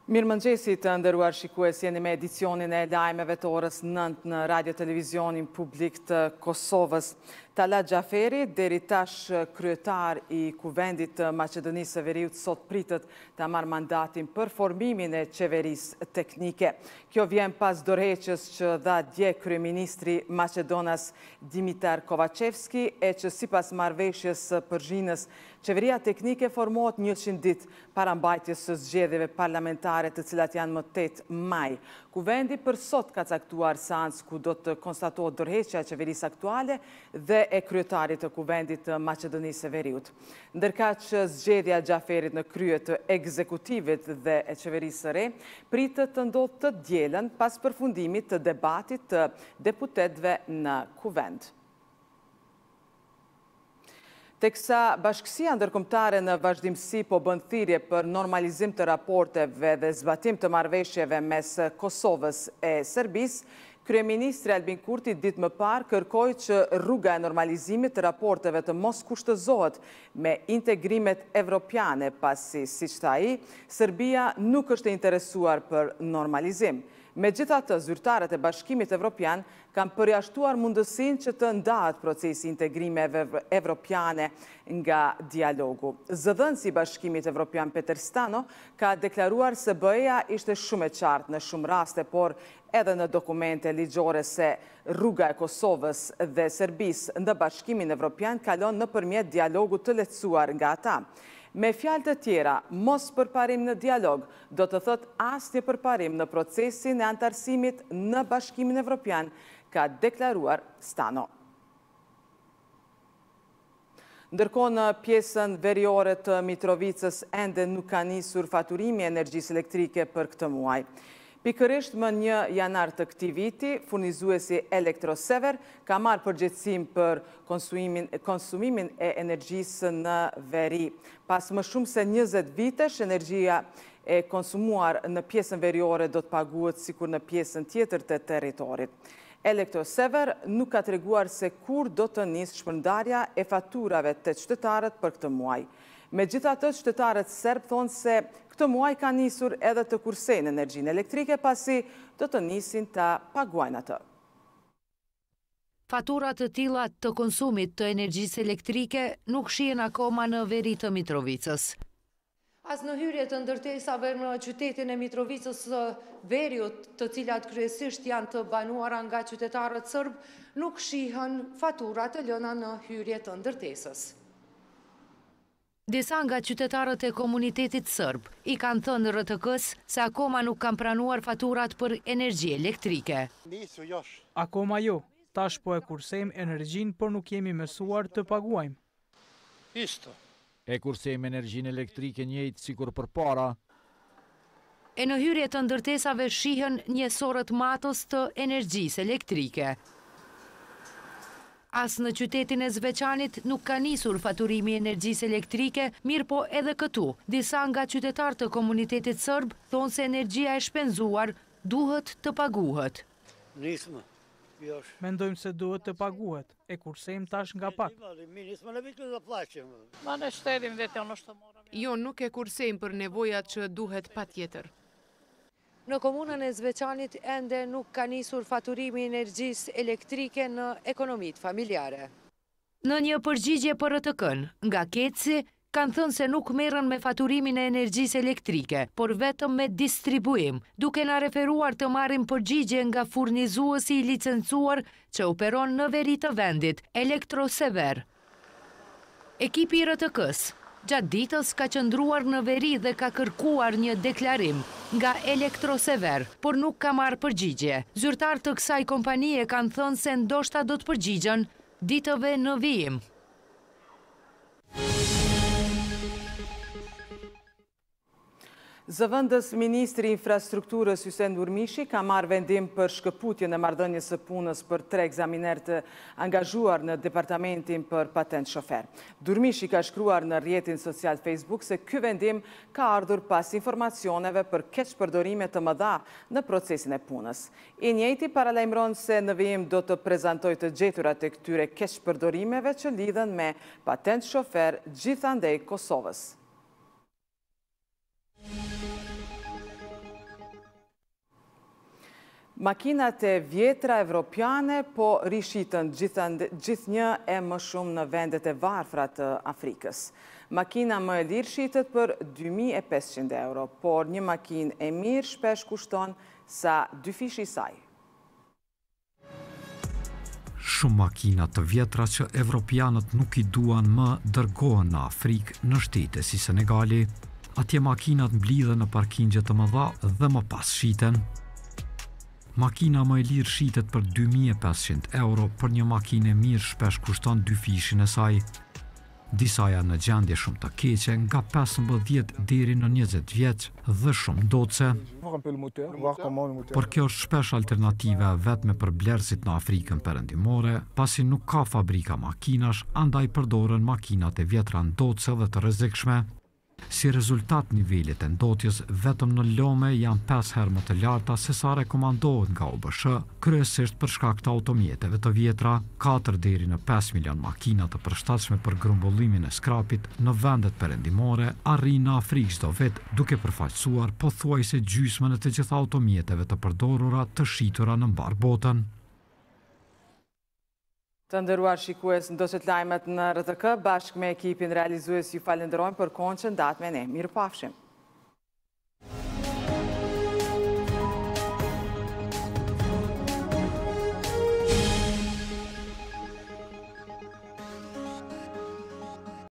Mirëmëngjesit të nderuar shikues, jeni me edicionin e lajmeve të orës 9 në Radio Televizionin Publik të Kosovës. Talat Xhaferi, deri tash kryetar I Kuvendit të Maqedonisë së Veriut, sot pritet të marrë mandatin për formimin e qeverisë teknike. Kjo vjen pas dorëheqjes që dha dje kryeministri Maqedonas Dimitar Kovacevski e që sipas marrëveshjes së Përzhinës, qeveria teknike formohet 100 ditë para mbajtjes së zgjedhjeve parlamentare të cilat janë më 8 maj. Kuvendi për sot ka caktuar seancë ku do të konstatohet dorëheqja e qeverisë aktuale dhe e kryetarit të Kuvendit të Maqedonisë së Veriut. Ndërkaq që zgjedhja e Xhaferit në krye të ekzekutivit dhe e qeverisë së re pritet të ndodhë të dielën pas përfundimit të debatit të deputetëve në Kuvend. Teksa Bashkësia Ndërkombëtare në vazhdimsi po bën thirrje për normalizim të raporteve dhe zbatim të marrëveshjeve mes Kosovës e Serbisë, Kryeministri Albin Kurti ditë më parë kërkoi që rruga e normalizimit të raporteve të mos kushtëzohet me integrimet evropiane, pasi, siç tha ai, Serbia nuk është e interesuar për normalizim. Megjithatë, zyrtarët e Bashkimit Evropian kanë përjashtuar mundësinë që të ndahet procesi integrimeve evropiane nga dialogu. Zëdhënësi I Bashkimit Evropian Peter Stano ka deklaruar se BE-ja ishte shumë e qartë në shumë raste, por edhe në dokumente ligjore se rruga e Kosovës dhe Serbisë në Bashkimin Evropian kalon nëpërmjet dialogut të lehtësuar nga ata. Me fjalë të tjera, mos përparim në dialog, do të thot asnjë përparim në procesin e antarësimit në Bashkimin Evropian, ka deklaruar Stano. Ndërkohë në pjesën veriore të Mitrovicës ende nuk ka nisur faturimi energjisë elektrike për këtë muaj. Pikërisht më 1 janar të këtij viti, furnizuesi Elektrosever ka marrë përgjegjësim për konsumimin e energjisë në veri. Pas më shumë se 20 vitesh, energjia e konsumuar në pjesën veriore do të paguhet sikur në pjesën tjetër të territorit. Elektrosever nuk ka treguar se kur do të nisë shpërndarja e faturave të qytetarët për këtë muaj. Megjithatë, qytetarët serb thonë se këtë muaj ka nisur edhe të kursejnë energjinë elektrike, pasi do të nisin të paguajnë atë. Faturat të tilla të konsumit të energjisë elektrike nuk shihen akoma në veri të Mitrovicës. As në hyrje të ndërtesave në qytetin e Mitrovicës së Veriut, të cilat kryesisht janë të banuara nga qytetarët serb, nuk shihen faturat të lëna në hyrje të ndërtesës. Disa nga qytetarët e komunitetit serb I kanë thënë RTK-s se akoma nuk kanë pranuar faturat për energji elektrike. Akoma jo, tash po e kursejmë energjinë, por nuk jemi mësuar të paguajmë. E kursejmë energjinë elektrike njëjtë sikur përpara. E në hyrje të ndërtesave shihen njësorët matës të energjisë elektrike. As në qytetin e Zveçanit nuk ka nisur faturimi I energjisë elektrike, mirë po edhe këtu. Disa nga qytetarët të komunitetit serb thonë se energjia e shpenzuar duhet të paguhet. Mendojmë se duhet të paguhet, e kursejmë tash nga pak. Jo, nuk e kursejmë për nevojat që duhet patjetër. Në komunën e Zveçanit ende nuk ka nisur faturimi I energjisë elektrike në ekonomitë familjare. Në një përgjigje për RTK-n, nga Keci kanë thënë se nuk merren me faturimin e energjisë elektrike, por vetëm me distribuim, duke na referuar të marrin përgjigje nga furnizuesi I licencuar që operon në veri të vendit, Elektrosever. Ekipi I RTK-s gjatë ditës ka qëndruar në veri dhe ka kërkuar një deklarim nga Elektrosever, por nuk ka marrë përgjigje. Zyrtar të kësaj kompanie kanë thënë se ndoshta do të përgjigjen ditëve në vijim. Zëvendës Ministri Infrastrukturës Hysen Durmishi ka marrë vendim për shkëputjen e marrëdhënies së punës për 3 ekzaminerë të angazhuar në departamentin për patent shofer. Durmishi ka shkruar në rrjetin social Facebook se ky vendim ka ardhur pas informacioneve për keqpërdorime të mëdha në procesin e punës. I njëjti paralajmëron se në vijim do të prezantojë të gjeturat e këtyre keqpërdorimeve që lidhen me patent shofer gjithandej Kosovës. Makinat e vjetra evropiane po rishitën gjithnjë e më shumë në vendet e varfra të Afrikës. Makina më e lirë shitet për 2.500 euro, por një makinë e mirë shpesh kushton sa 2 fishi i saj. Shumë makina të vjetra që evropianët nuk i duan më dërgohen në Afrikë në shtete si Senegali. Atje makinat mblidhen në parkingje të mëdha dhe më pas shiten. Makina më e lirë shitet për 2.500 euro, për një makinë e mirë shpesh kushton 2 fishin e saj. Disa janë në gjendje shumë të keqe, nga 15 deri në 20 vjeç dhe shumë ndotëse. Por kjo është shpesh alternativa vetme për blerësit në Afrikën perëndimore, pasi nuk ka fabrika makinash, andaj përdoren makinat e vjetra ndotëse dhe të rrezikshme. Si rezultat, nivelet e ndotjes vetëm në lome janë 5 herë më të larta se sa rekomandohet nga OBSH, kryesisht për shkak të automjeteve të vjetra. 4 deri në 5 milion makina të përshtatshme për grumbullimin e skrapit në vendet perëndimore arrin në Afrikë çdo vit, duke përfaqësuar pothuajse gjysmën e të gjitha automjeteve të përdorura të shitura në mbar botën. Të nderuar shikues, ndoshët lajmet në RTK, bashkë me ekipin realizues ju falenderojmë për kohën që ndat me ne. Mirupafshim.